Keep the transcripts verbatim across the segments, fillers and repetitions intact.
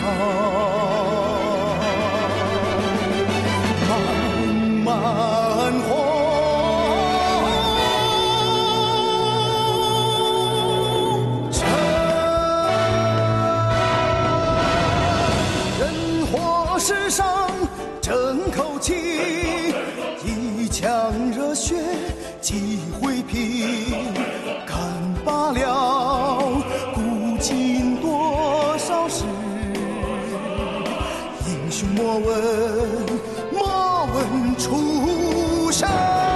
漫漫红尘，人活世上争口气，一腔热血几回皮，看罢了古今多少事，英雄莫问莫问出身，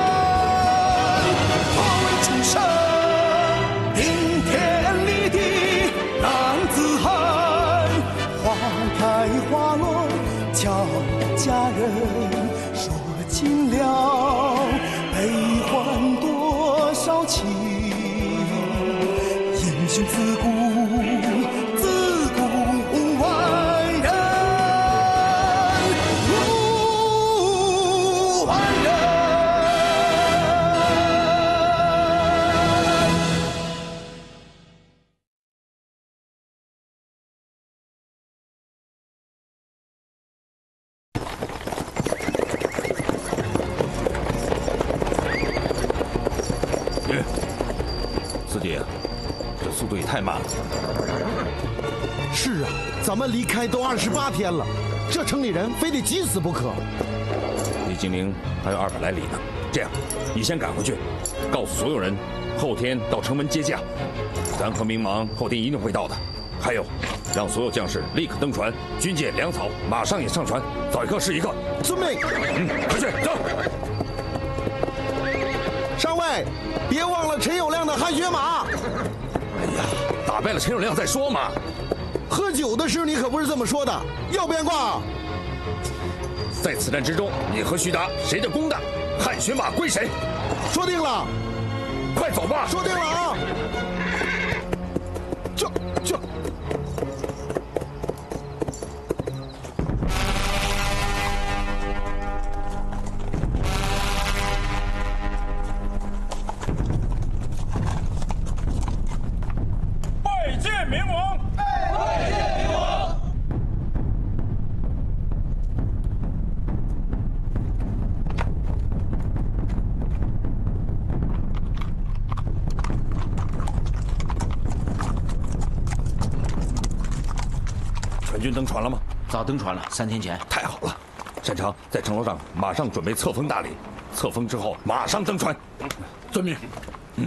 莫问出身，顶天立地男子汉，花开花落俏佳人，说尽了悲欢多少情，英雄自古自古万人如万人。 四弟，这速度也太慢了。 是啊，咱们离开都二十八天了，这城里人非得急死不可。 离金陵还有二百来里呢。这样，你先赶回去，告诉所有人，后天到城门接驾。咱和明王后天一定会到的。还有，让所有将士立刻登船，军舰、粮草马上也上船，早一刻是一刻。 遵命。 嗯，快去走。 上尉，别忘了陈友谅的汗血马。 哎呀，打败了陈友谅再说嘛。 喝酒的时候你可不是这么说的，要不然挂。 在此战之中，你和徐达谁的公大，汗血马归谁？ 说定了。 快走吧。 说定了啊。这这。 拜见明王！拜见明王！ 全军登船了吗？ 早登船了，三天前。 太好了，擅长在城楼上马上准备册封大礼，册封之后马上登船。遵命。嗯。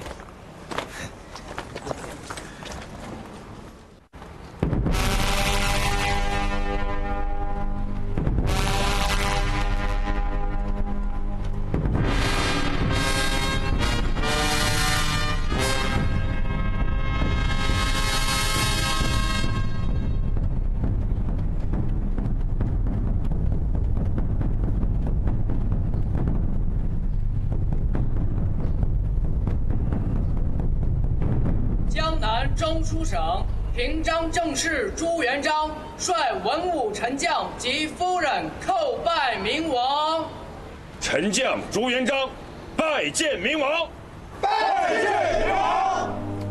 中书省平章政事朱元璋率文武臣将及夫人叩拜明王。 臣将朱元璋拜见明王。拜见明王。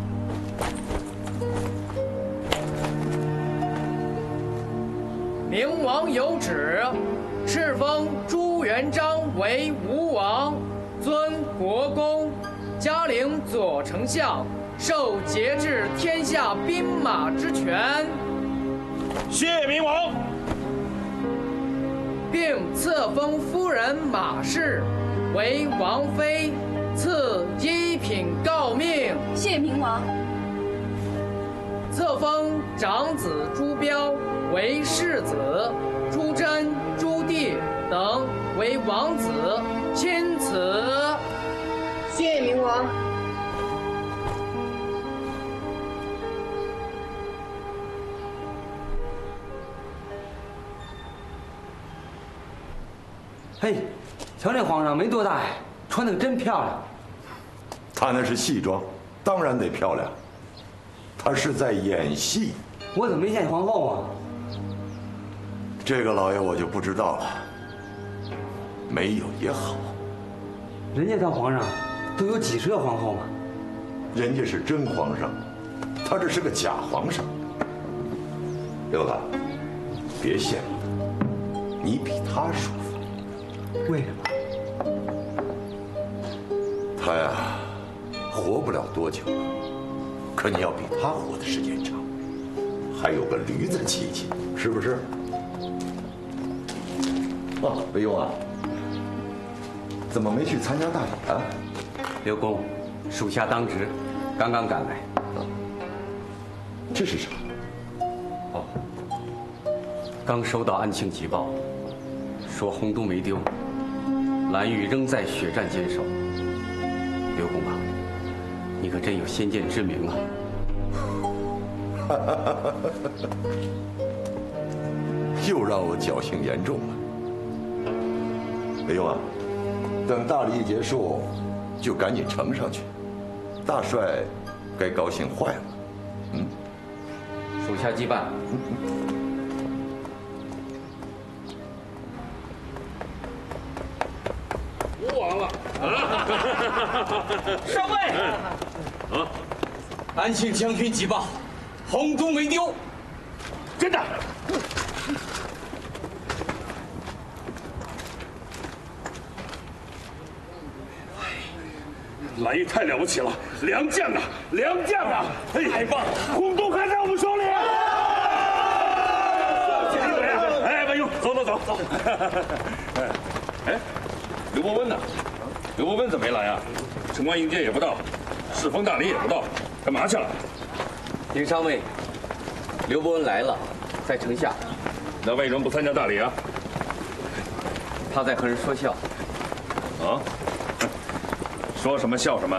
明王有旨，敕封朱元璋为吴王，尊国公，加领左丞相。受节制天下兵马之权， 谢明王， 并册封夫人马氏为王妃，赐一品诰命。 谢明王。 册封长子朱标为世子，朱桢、朱棣等为王子，钦此。 谢明王。 嘿，瞧这皇上没多大呀，穿的可真漂亮。 他那是戏装，当然得漂亮。他是在演戏。 我怎么没见皇后啊？ 这个老爷我就不知道了。没有也好。 人家当皇上都有几十个皇后嘛。 人家是真皇上，他这是个假皇上。刘子， 别羡慕，你比他舒服。 为什么？ 他呀，活不了多久，可你要比他活的时间长，还有个驴子骑骑，是不是？哦，魏勇啊，怎么没去参加大礼啊？ 刘公，属下当值，刚刚赶来。 这是啥？ 哦，刚收到安庆急报，说洪都没丢，蓝玉仍在血战坚守。刘公啊，你可真有先见之明啊！ 又让我侥幸言重了。魏勇啊，等大礼一结束，就赶紧呈上去。大帅该高兴坏了。嗯， 属下即办。 吴王了上尉， 啊！ 安庆将军急报，洪都没丢。 真的。蓝玉太了不起了，良将啊，良将啊！哎，太棒了，洪都还在我们手里。哎，文勇，走走走走。哎，哎，刘伯温呢？刘伯温怎么没来啊？城关迎接也不到，适逢大礼也不到，干嘛去了？ 林上尉，刘伯温来了，在城下。 那为什么不参加大礼啊？ 他在和人说笑。 啊？说什么笑什么？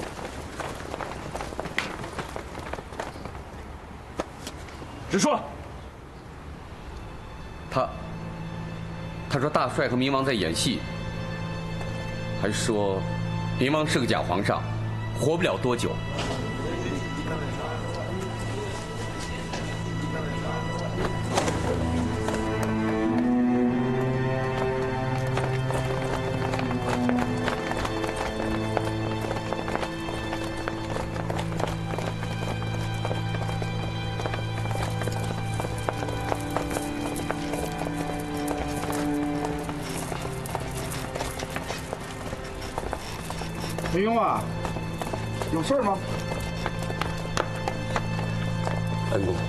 直说。 他，他说大帅和明王在演戏，还说明王是个假皇上，活不了多久。 刘墉啊，有事吗？ 恩公，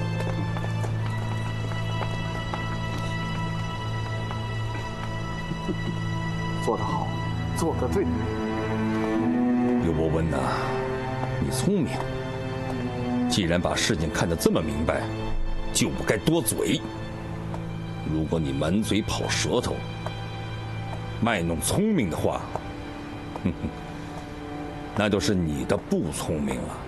做得好，做得对。 刘伯温呐，你聪明。既然把事情看得这么明白，就不该多嘴。如果你满嘴跑舌头，卖弄聪明的话，哼哼，那就是你的不聪明了。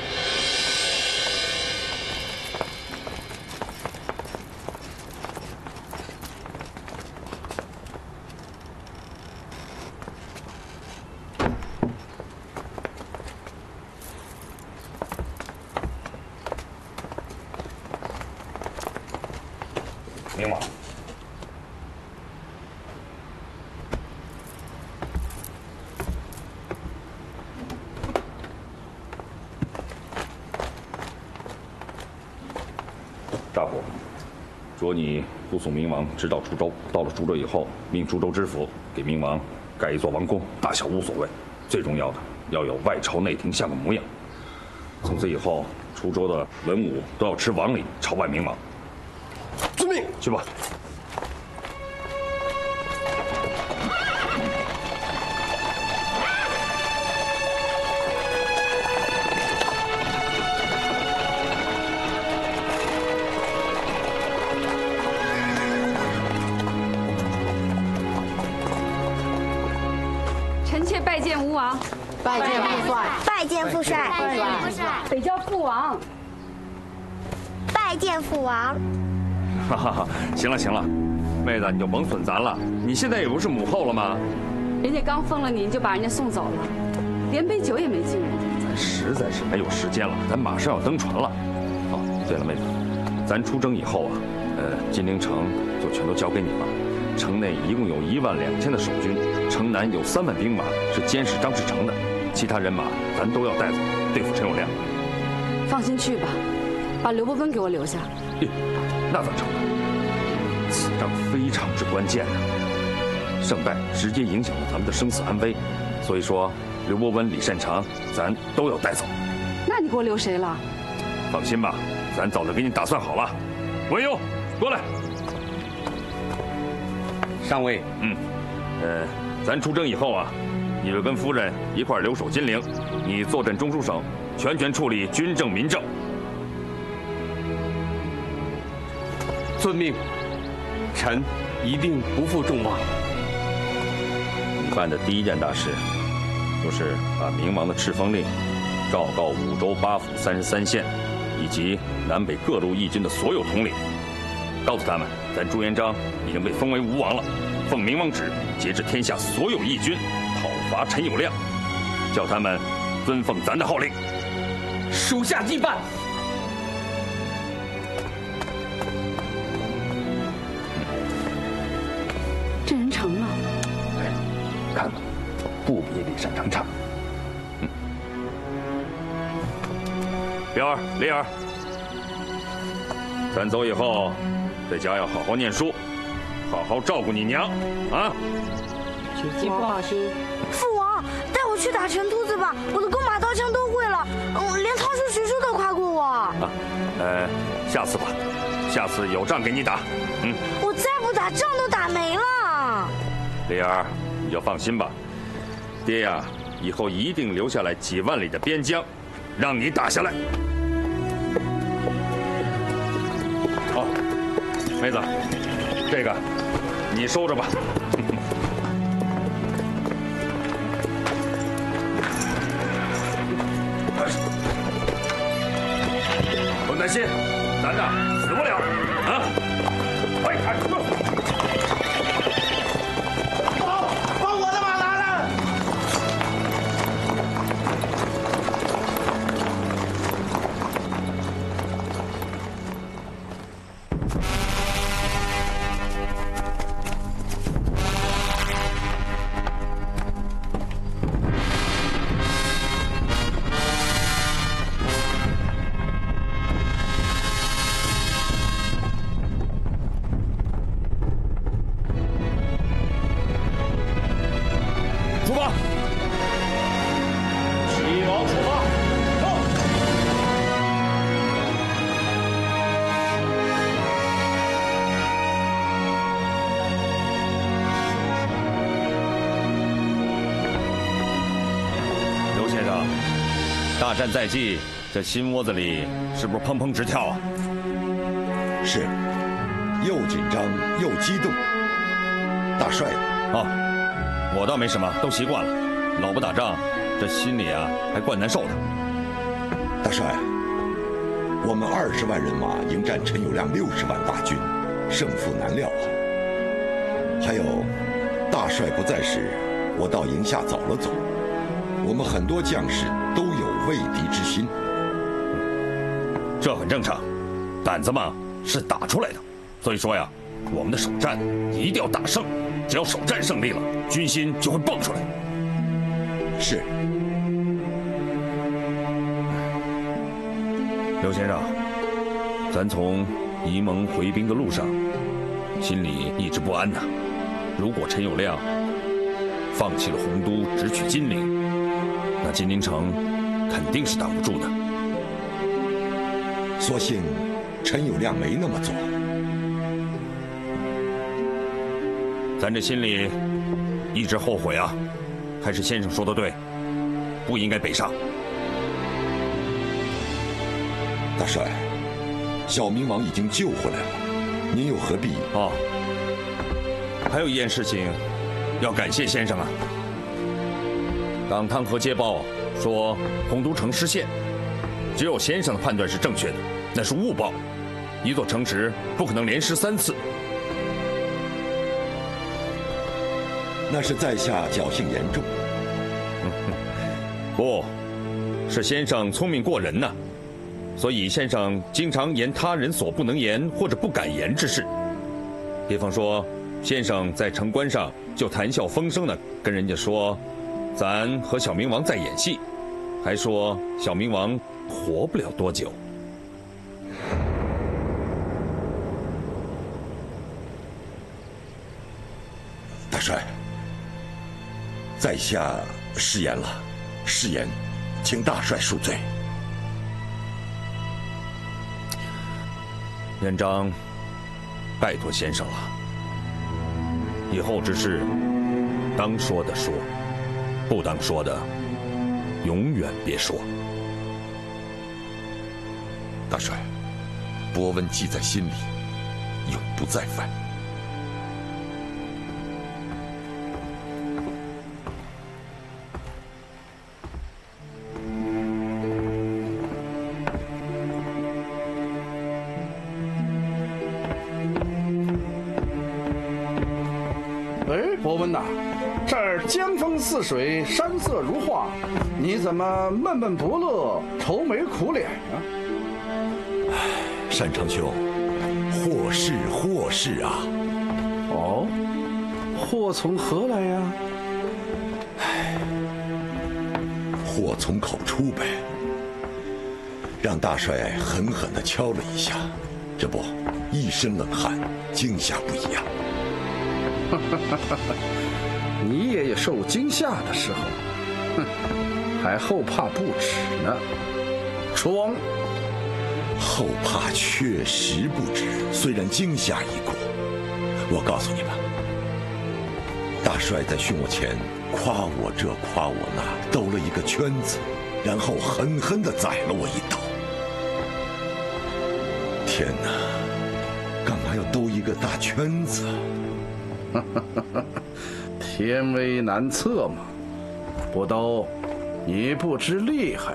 明王，大伯，着你护送明王直到滁州。到了滁州以后，命滁州知府给明王盖一座王宫，大小无所谓，最重要的要有外朝内廷像个模样。从此以后，滁州的文武都要持王礼朝拜明王。遵命，去吧。 臣妾拜见吴王， 拜见父帅， 拜见父帅， 拜见父帅， 北郊父王， 拜见父王。 哈哈哈，行了行了，妹子你就甭损咱了，你现在也不是母后了吗？ 人家刚封了你，你就把人家送走了，连杯酒也没敬人家。 咱实在是没有时间了，咱马上要登船了。哦，对了，妹子，咱出征以后啊，呃，金陵城就全都交给你了。城内一共有一万两千的守军，城南有三万兵马是监视张士诚的，其他人马咱都要带走，对付陈友谅。 放心去吧，把刘伯温给我留下。 咦，那怎么成呢？ 此仗非常之关键呐、啊，胜败直接影响了咱们的生死安危。所以说，刘伯温、李善长，咱都要带走。 那你给我留谁了？ 放心吧，咱早就给你打算好了。文优，过来。 上尉， 嗯，呃，咱出征以后啊，你就跟夫人一块留守金陵，你坐镇中书省，全权处理军政民政。 遵命，臣一定不负众望。 你办的第一件大事，就是把明王的敕封令昭告五州八府三十三县，以及南北各路义军的所有统领，告诉他们，咱朱元璋已经被封为吴王了，奉明王旨节制天下所有义军，讨伐陈友谅，叫他们遵奉咱的号令。 属下即办。 这人成了。 哎，看吧，不比李善长差。嗯。彪儿、丽儿，咱走以后，在家要好好念书，好好照顾你娘啊！ 姐夫放心。 父王，带我去打陈秃子吧，我的弓马刀枪都会了，嗯，连唐叔徐叔都夸过我。啊， 呃，下次吧，下次有仗给你打。嗯， 我再不打，仗都打没了。 丽儿，你就放心吧，爹呀，以后一定留下来几万里的边疆，让你打下来。好，妹子，这个你收着吧。不担心，咱呐死不了啊！快看， 好，把我的马拿来。 出发！齐王出发！走！ 刘先生，大战在即，这心窝子里是不是砰砰直跳啊？ 是，又紧张又激动。大帅啊，我倒没什么，都习惯了。老不打仗，这心里啊还怪难受的。 大帅，我们二十万人马迎战陈友谅六十万大军，胜负难料啊。还有，大帅不在时，我到营下走了走，我们很多将士都有畏敌之心。 这很正常，胆子嘛是打出来的。所以说呀，我们的首战一定要打胜。只要首战胜利了，军心就会蹦出来。 是。 刘先生，咱从沂蒙回兵的路上，心里一直不安呐。如果陈友谅放弃了洪都，直取金陵，那金陵城肯定是挡不住的。 所幸陈友谅没那么做。 咱这心里一直后悔啊，还是先生说的对，不应该北上。 大帅，小明王已经救回来了，您又何必？ 哦，还有一件事情要感谢先生啊。当汤和接报说洪都城失陷，只有先生的判断是正确的，那是误报。一座城池不可能连失三次。 那是在下侥幸严重。 不，是先生聪明过人呐，所以先生经常言他人所不能言或者不敢言之事。比方说，先生在城关上就谈笑风生的跟人家说，咱和小明王在演戏，还说小明王活不了多久。 帅，在下失言了，失言，请大帅恕罪。 元璋，拜托先生了，以后之事，当说的说，不当说的，永远别说。 大帅，博闻记在心里，永不再犯。 哎，博文呐，这儿江风似水，山色如画，你怎么闷闷不乐，愁眉苦脸呀？ 单长兄，祸事祸事啊！ 哦，祸从何来呀？ 唉，祸从口出呗。让大帅狠狠地敲了一下，这不，一身冷汗，惊吓不已呀。 你也有受惊吓的时候，哼，还后怕不止呢，装。 后怕确实不止，虽然惊吓已过，我告诉你吧，大帅在训我前夸我这夸我那，兜了一个圈子，然后狠狠地宰了我一刀。天哪，干嘛要兜一个大圈子？ 天威难测嘛，不兜，你不知厉害。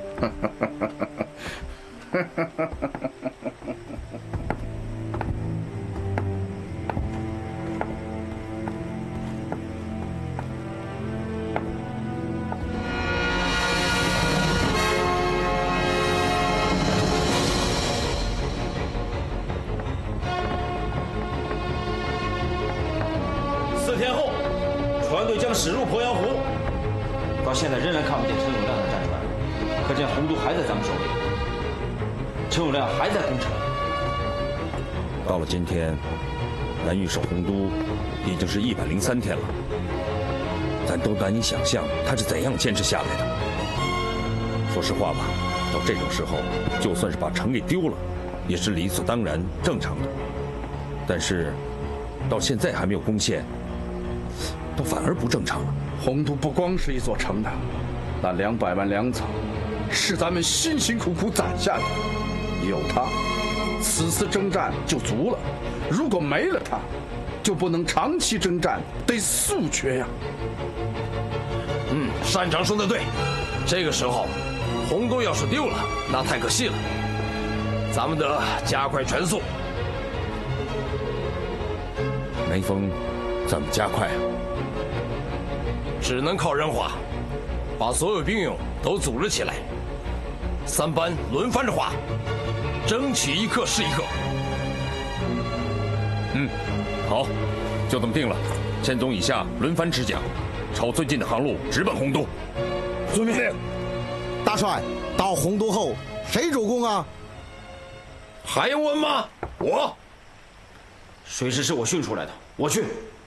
四天后，船队将驶入鄱阳湖。到现在仍然看不见陈永亮的战船，可见洪都还在咱们手里。陈永亮还在攻城。 到了今天，南御守洪都已经是一百零三天了，咱都难以想象他是怎样坚持下来的。说实话吧，到这种时候，就算是把城给丢了，也是理所当然、正常的。但是，到现在还没有攻陷，倒反而不正常了。 洪都不光是一座城的，那两百万粮草是咱们辛辛苦苦攒下的，有它，此次征战就足了；如果没了它，就不能长期征战，得速决呀。 嗯，单长说的对，这个时候，洪都要是丢了，那太可惜了。咱们得加快全速。 梅峰，怎么加快啊？ 只能靠人划，把所有兵勇都组织起来，三班轮番着划，争取一刻是一刻。 嗯，好，就这么定了。千总以下轮番持桨，朝最近的航路直奔洪都。 遵命。大帅，到洪都后谁主攻啊？ 还用问吗？我。 水师是我训出来的，我去。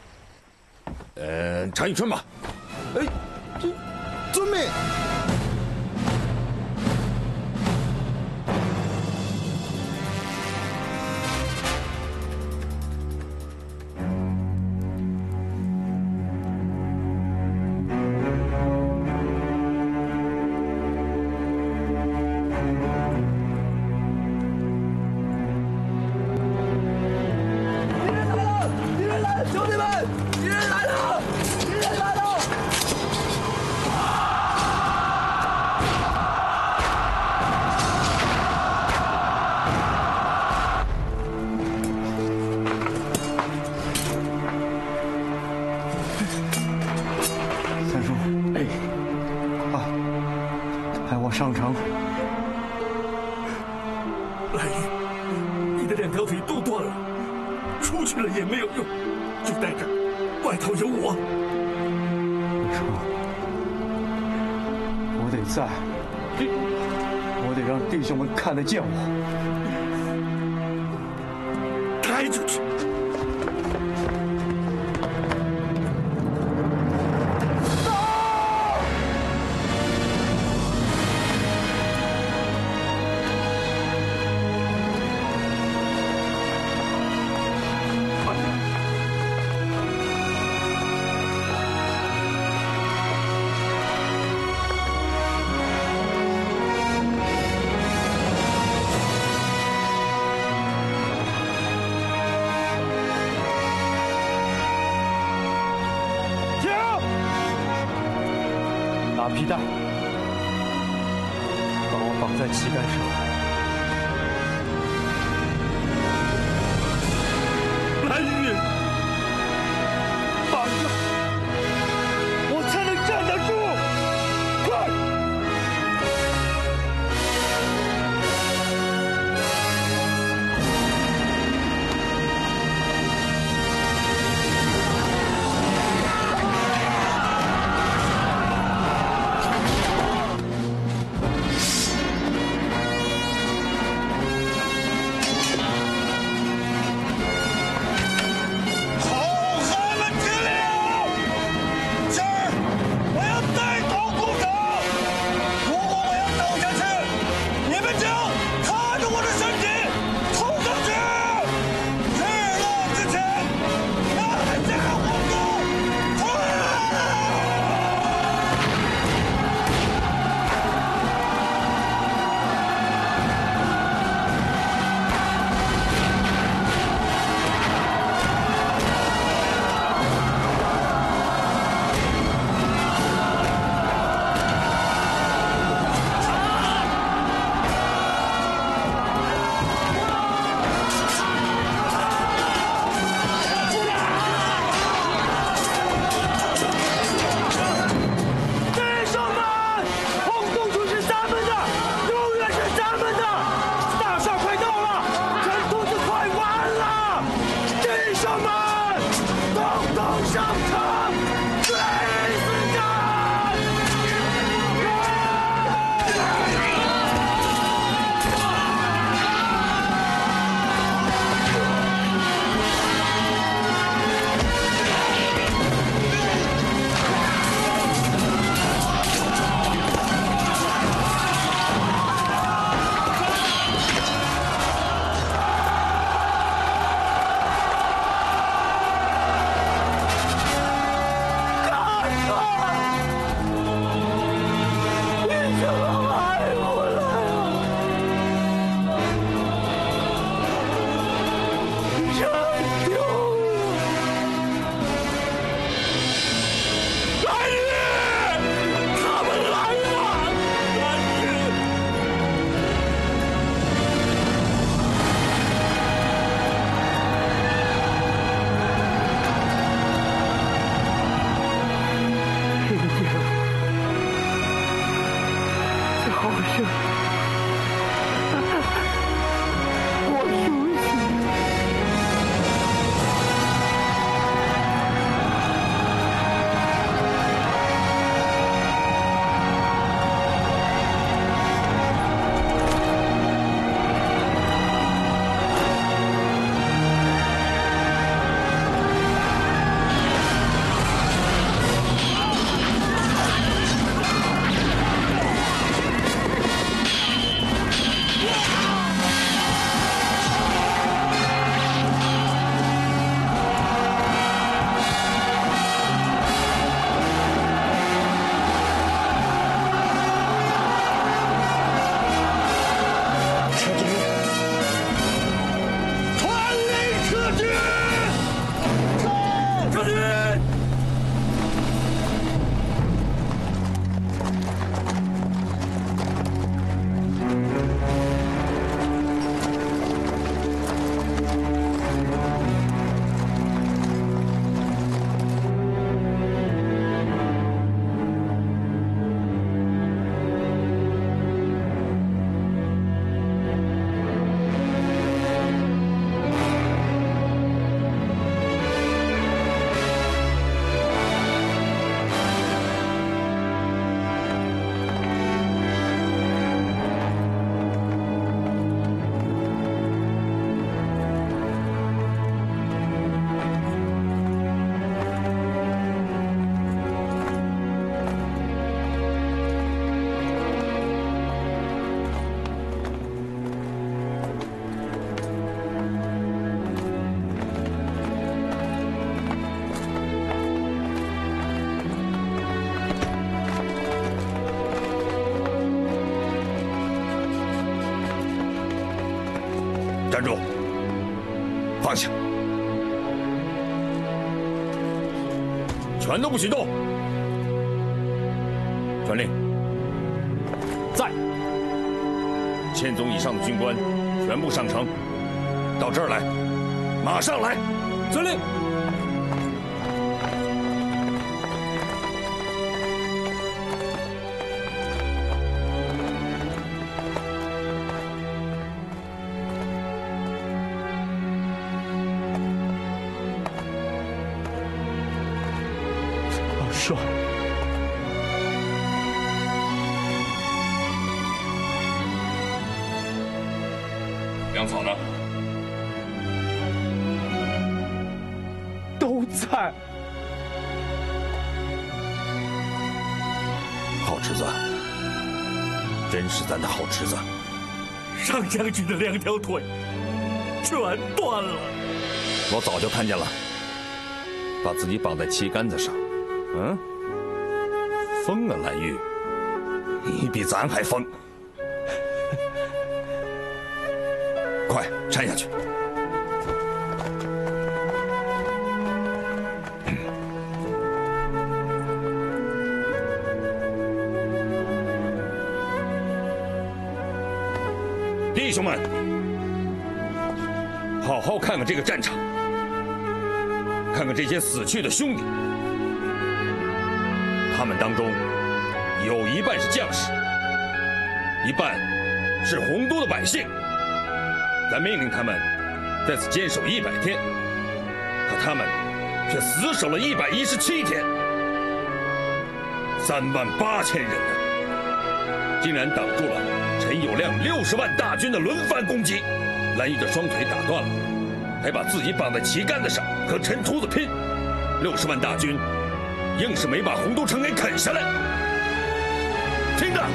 呃，常遇春吧。 哎，这遵命。 上城， 蓝玉，你的两条腿都断了，出去了也没有用，就待着，外头有我。 我说，我得在，我得让弟兄们看得见我。 抬出去！ 马皮带，把我绑在旗杆上。 蓝玉，绑着，我才能站得住。快！ 站住！放下！全都不许动！ 传令， 在。 千总以上的军官全部上城，到这儿来，马上来！ 遵令。 二帅。 粮草呢？ 都在。 好侄子，真是咱的好侄子。 上将军的两条腿全断了。 我早就看见了，把自己绑在旗杆子上。嗯，疯了，蓝玉，你比咱还疯。 快拆下去！弟兄们，好好看看这个战场，看看这些死去的兄弟，他们当中有一半是将士，一半是洪都的百姓。 咱命令他们在此坚守一百天，可他们却死守了一百一十七天，三万八千人呢，竟然挡住了陈友谅六十万大军的轮番攻击。蓝玉的双腿打断了，还把自己绑在旗杆子上和陈秃子拼，六十万大军硬是没把洪都城给啃下来。听着，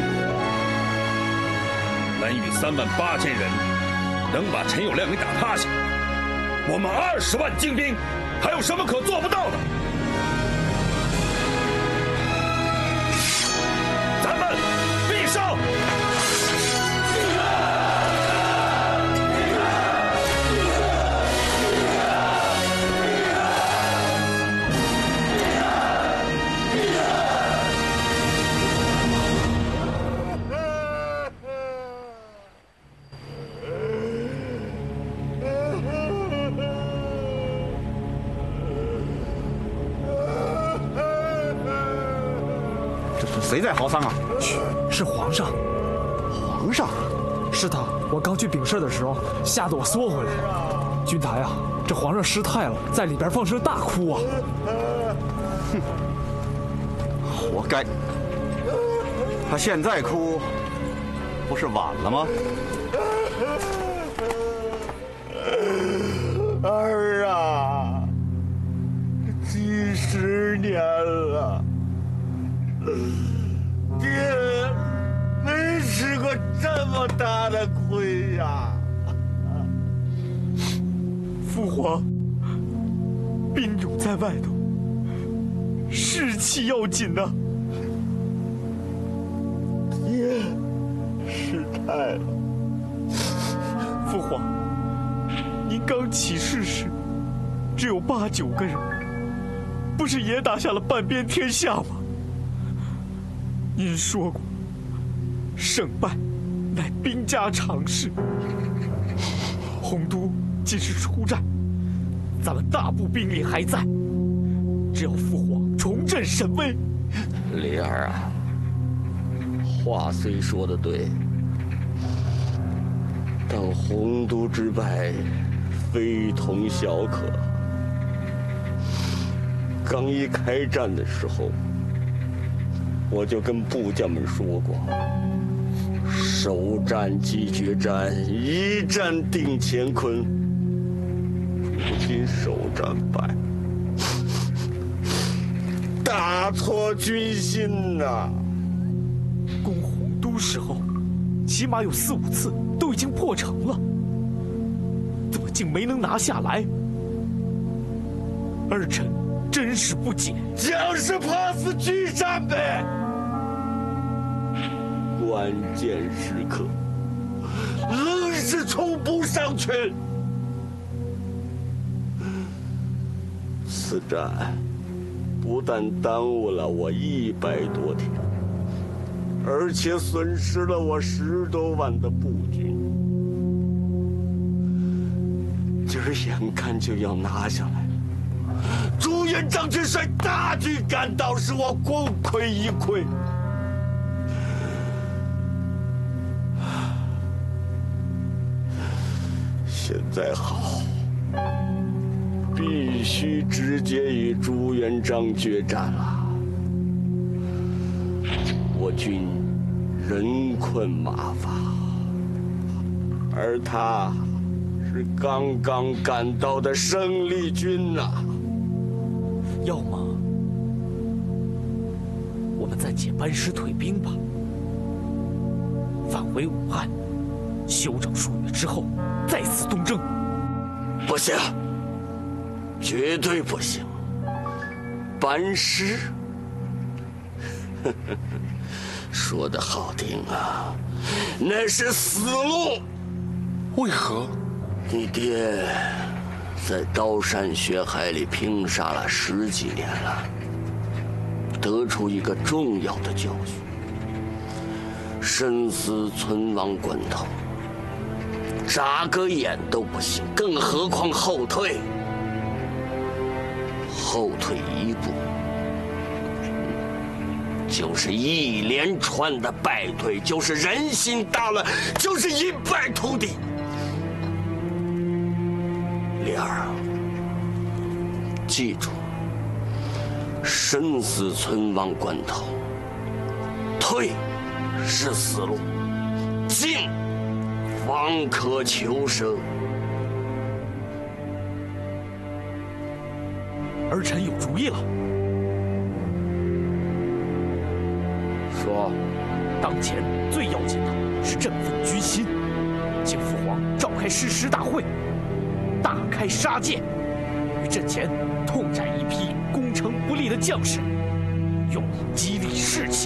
蓝玉三万八千人。 能把陈友谅给打趴下，我们二十万精兵，还有什么可做不到的？咱们必胜！ 谁在嚎丧啊？ 嘘，是皇上。 皇上？ 是他。我刚去禀事的时候，吓得我缩回来。军台啊，这皇上失态了，在里边放声大哭啊。 哼，活该。他现在哭，不是晚了吗？ 儿啊，几十年了。 爹没吃过这么大的亏呀！ 父皇，兵勇在外头，士气要紧呐。 爹失态了。 父皇，您刚起事时只有八九个人，不是也打下了半边天下吗？ 您说过，胜败乃兵家常事。洪都今日出战，咱们大部兵力还在，只要父皇重振神威。 李儿啊，话虽说得对，但洪都之败非同小可。刚一开战的时候。 我就跟部将们说过，首战即决战，一战定乾坤。如今首战败，大错军心呐、啊！ 攻洪都时候，起码有四五次都已经破城了，怎么竟没能拿下来？儿臣真是不解。 就是怕死拒战呗。 关键时刻， 愣是冲不上去。 此战不但耽误了我一百多天， 而且损失了我十多万的步军。今儿眼看就要拿下来，朱元璋却率大军赶到，使我功亏一篑。现在好，必须直接与朱元璋决战了。我军人困马乏，而他是刚刚赶到的生力军呐、啊。 要么我们暂且班师退兵吧，返回武汉，休整数月之后再次东征。 不行，绝对不行！班师，说得好听啊，那是死路。 为何？ 你爹在刀山血海里拼杀了十几年了，得出一个重要的教训：生死存亡关头，眨个眼都不行，更何况后退。后退一步，就是一连串的败退，就是人心大乱，就是一败涂地。莲儿，记住，生死存亡关头，退是死路，进方可求生。 儿臣有主意了。 说， 当前最要紧的是振奋军心，请父皇召开誓师大会，大开杀戒，于阵前痛斩一批攻城不利的将士，用以激励士气。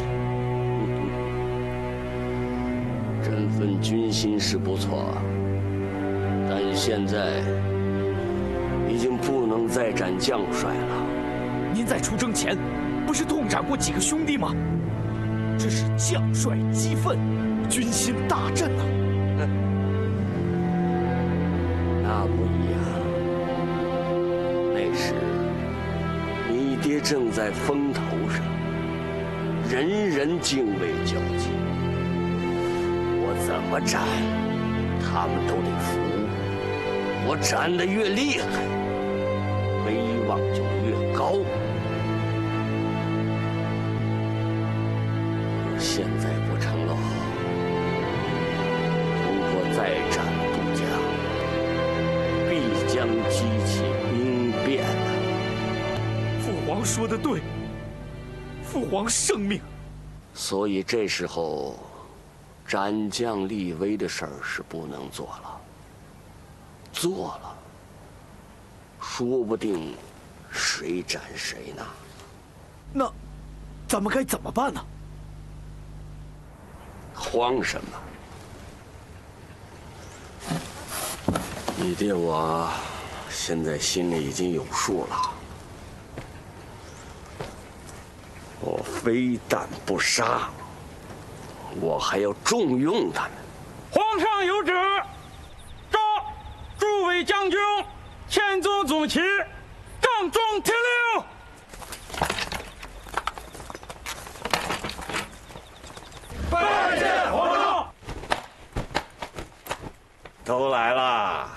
振奋军心是不错，但现在已经不能再斩将帅了。 您在出征前不是痛斩过几个兄弟吗？这是将帅激愤，军心大振啊！ 那不一样，那时你爹正在风头上，人人敬畏交集。我怎么斩，他们都得服。我斩得越厉害，威望就越高。现在不成喽，如果再斩不将，必将激起兵变啊！ 父皇说的对，父皇圣命。 所以这时候，斩将立威的事儿是不能做了。做了，说不定谁斩谁呢。 那咱们该怎么办呢？ 慌什么？你爹我现在心里已经有数了。我非但不杀，我还要重用他们。 皇上有旨，召诸位将军前奏总旗，帐中听令。 拜见皇上。都来了。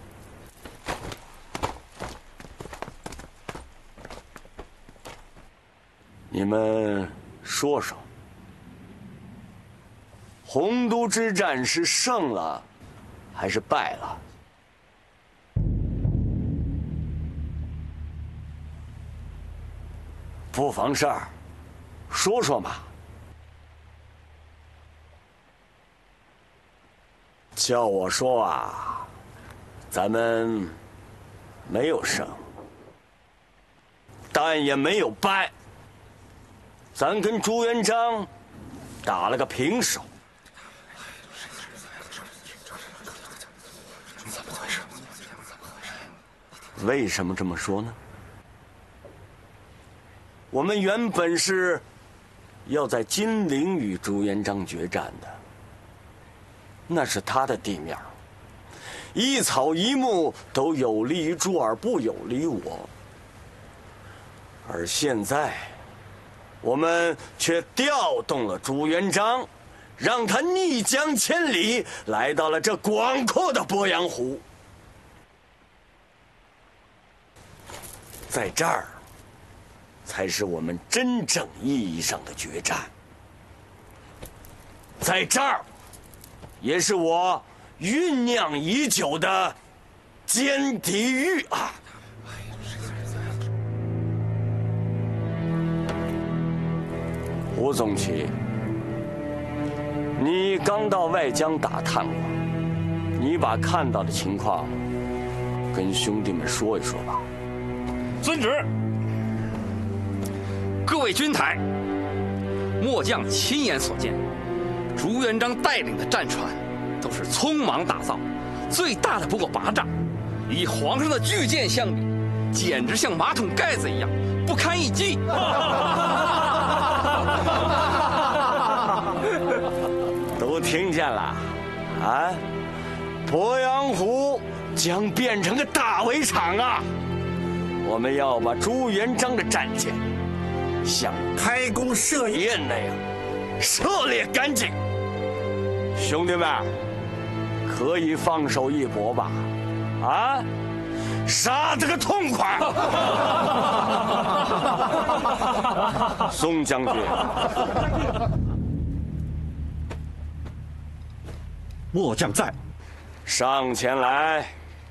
你们说说，洪都之战是胜了，还是败了？不妨事儿，说说嘛。叫我说啊，咱们没有胜，但也没有败。咱跟朱元璋打了个平手。怎么回事？为什么这么说呢？我们原本是要在金陵与朱元璋决战的，那是他的地面，一草一木都有利于朱儿，不有利于我。而现在，我们却调动了朱元璋，让他逆江千里，来到了这广阔的鄱阳湖。在这儿，才是我们真正意义上的决战。在这儿，也是我酝酿已久的歼敌预案。胡宗奇，你刚到外江打探过，你把看到的情况跟兄弟们说一说吧。 遵旨。各位军台，末将亲眼所见，朱元璋带领的战船都是匆忙打造，最大的不过八丈，与皇上的巨舰相比，简直像马桶盖子一样，不堪一击。 都听见了，啊！鄱阳湖将变成个大围场啊！我们要把朱元璋的战舰像开弓射箭那样射猎干净。兄弟们，可以放手一搏吧？啊！杀得个痛快！宋将军， 末将在。 上前来。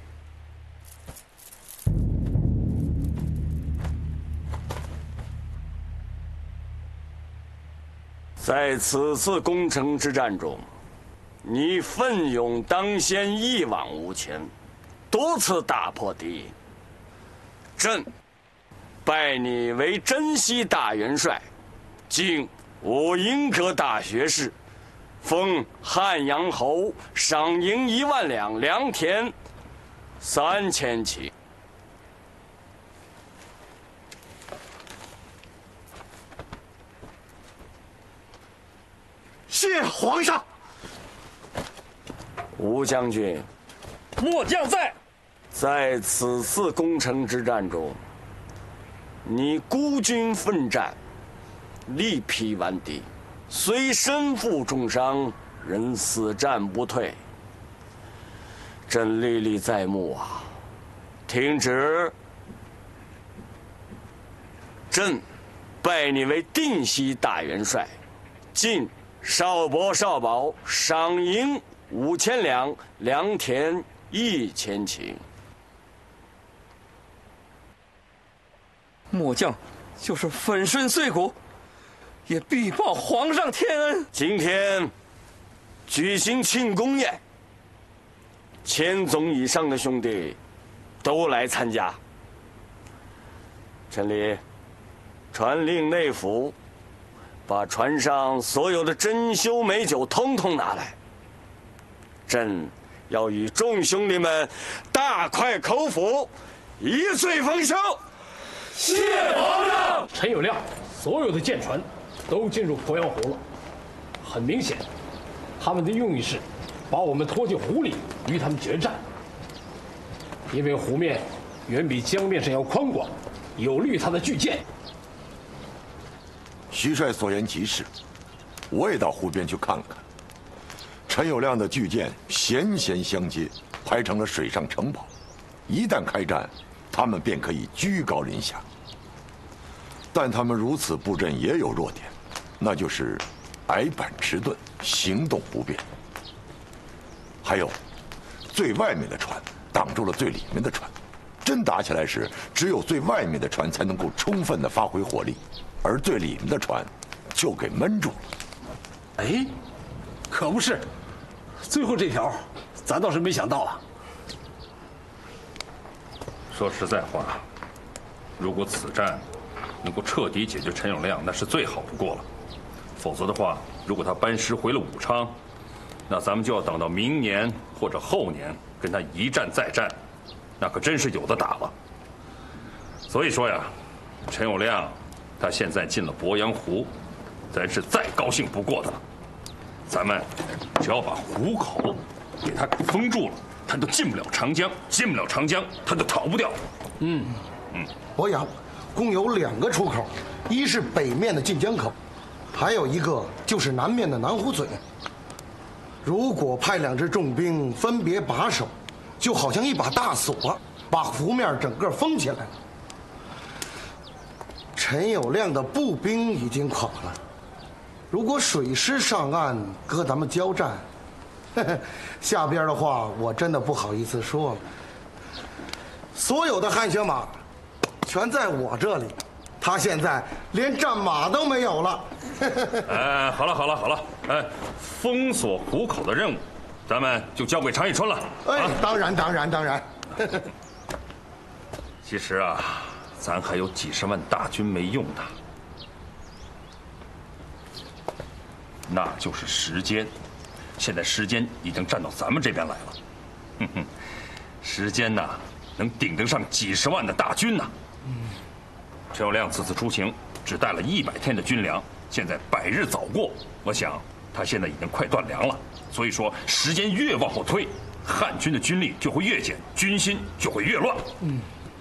在此次攻城之战中，你奋勇当先，一往无前，多次打破敌营。朕拜你为征西大元帅，进武英阁大学士，封汉阳侯，赏银一万两，良田三千顷。 谢皇上。 吴将军， 末将在。 在此次攻城之战中，你孤军奋战，力劈顽敌，虽身负重伤，仍死战不退。朕历历在目啊！听旨，朕拜你为定西大元帅，进少伯少保，赏银五千两，良田一千顷。 末将就是粉身碎骨，也必报皇上天恩。 今天举行庆功宴，千总以上的兄弟都来参加。陈离，传令内府，把船上所有的珍馐美酒通通拿来。朕要与众兄弟们大快口福，一醉方休。 谢皇上。陈友谅，所有的舰船都进入鄱阳湖了。很明显，他们的用意是把我们拖进湖里与他们决战。因为湖面远比江面上要宽广，有利于他的巨舰。 徐帅所言极是，我也到湖边去看看。陈友谅的巨舰弦弦相接，排成了水上城堡。一旦开战，他们便可以居高临下。但他们如此布阵也有弱点，那就是矮板迟钝，行动不便。还有，最外面的船挡住了最里面的船，真打起来时，只有最外面的船才能够充分的发挥火力，而最里面的船就给闷住了。 哎，可不是，最后这条，咱倒是没想到啊。 说实在话，如果此战能够彻底解决陈友谅，那是最好不过了。否则的话，如果他班师回了武昌，那咱们就要等到明年或者后年跟他一战再战，那可真是有的打了。所以说呀，陈友谅他现在进了鄱阳湖， 咱是再高兴不过的了。咱们只要把虎口给他给封住了，他就进不了长江，进不了长江，他就逃不掉。 嗯嗯， 博阳共有两个出口，一是北面的晋江口，还有一个就是南面的南湖嘴。如果派两支重兵分别把守，就好像一把大锁，把湖面整个封起来了。陈友谅的步兵已经垮了，如果水师上岸和咱们交战，呵呵，下边的话我真的不好意思说了。所有的汗血马全在我这里，他现在连战马都没有了。 哎，好了好了好了，哎，封锁虎口的任务，咱们就交给常以春了。 哎，啊、当然当然当然。 其实啊，咱还有几十万大军没用的，那就是时间。现在时间已经站到咱们这边来了，哼哼，时间呐，能顶得上几十万的大军呐。嗯，陈友谅此次出行只带了一百天的军粮，现在百日早过，我想他现在已经快断粮了。所以说，时间越往后推，汉军的军力就会越减，军心就会越乱。嗯，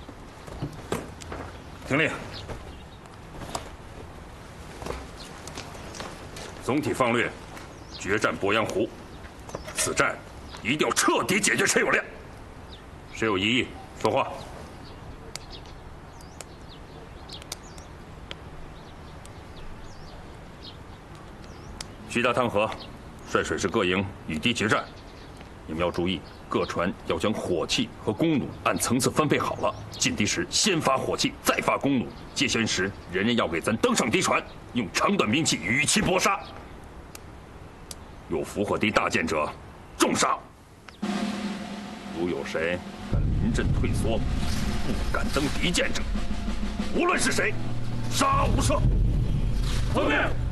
听令，总体方略。决战鄱阳湖，此战一定要彻底解决陈友谅。谁有异议说话？徐达、汤和率水师各营与敌决战，你们要注意，各船要将火器和弓弩按层次分配好了。进敌时先发火器，再发弓弩；接舷时，人人要给咱登上敌船，用长短兵器与其搏杀。有俘获敌大舰者，重杀；如有谁敢临阵退缩，不敢登敌舰者，无论是谁，杀无赦。遵命。